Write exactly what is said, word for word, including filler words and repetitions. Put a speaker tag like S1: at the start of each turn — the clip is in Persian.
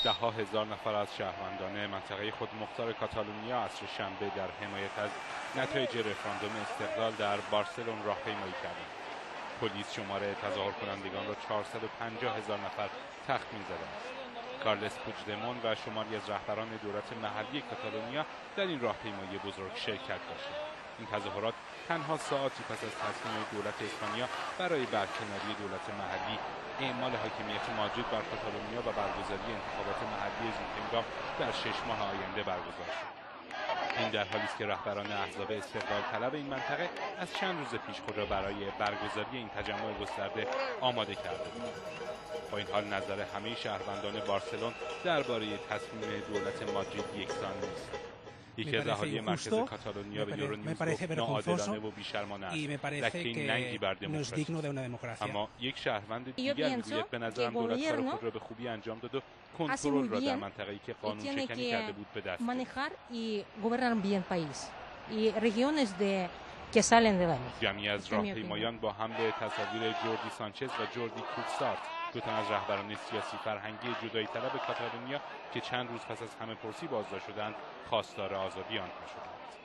S1: ده ها هزار نفر از شهروندان منطقه خودمختار کاتالونیا عصر شنبه در حمایت از نتایج رفراندوم استقلال در بارسلون راهپیمایی کردند. پلیس شماره تظاهر کنندگان را چهارصد و پنجاه هزار نفر تخمین زده است. کارلس پوجدمون و شماری از رهبران دولت محلی کاتالونیا در این راهپیمایی بزرگ شرکت داشتند. این تظاهرات تنها ساعاتی پس از تصمیم دولت اسپانیا برای برکناری دولت محلی، اعمال حاکمیت مادرید بر کاتالونیا و برگزاری انتخابات محلی زودهنگام در شش ماه آینده برگزار شد. این در حالی است که رهبران احزاب استقلال طلب این منطقه از چند روز پیش خود را برای برگزاری این تجمع گسترده آماده کرده بودند. با این حال نظر همه شهروندان بارسلون درباره تصمیم دولت مادرید یکسان نیست. یکی از اهالی مرکز کاتالونیا به یورونیوز گفت ناعادلانه و بی‌شرمانه است، لکه ننگی بر دموکراسی. اما یک شهروند دیگر میگوید به نظرم دولت کار خود را به خوبی انجام داد و کنترل را در منطقه‌ای که قانون شکنی کرده بود به دست گرفت. جمعی از راهپیمایان با حمل تصاویر جوردی سانچز و جوردی کوکسارت، دو تن از رهبران سیاسی فرهنگی جدایی طلب کاتالونیا که چند روز پس از همه پرسی بازداشت شدند، خواستار آزادی آنها شدند.